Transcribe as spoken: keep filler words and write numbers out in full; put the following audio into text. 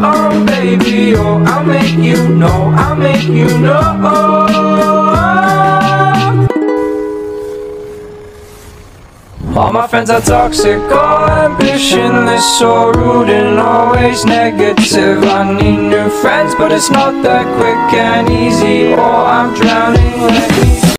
oh baby, oh, I'll make you know, I'll make you know. All my friends are toxic, all ambitionless, so rude and always negative. I need new friends, but it's not that quick and easy. Oh, I'm drowning, let me